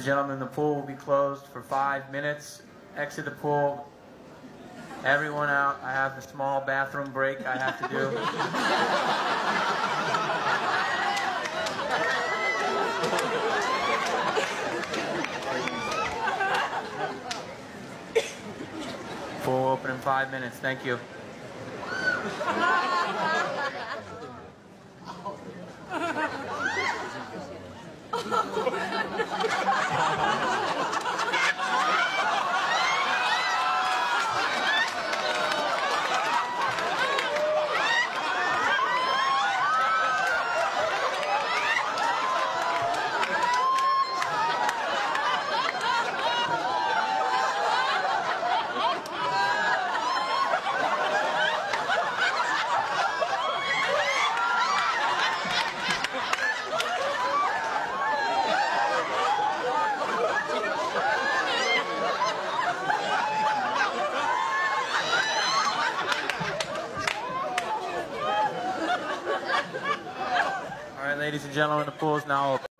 and gentlemen, the pool will be closed for 5 minutes. Exit the pool. Everyone out. I have a small bathroom break I have to do. Pool will open in 5 minutes. Thank you. All right, ladies and gentlemen, the pool is now open.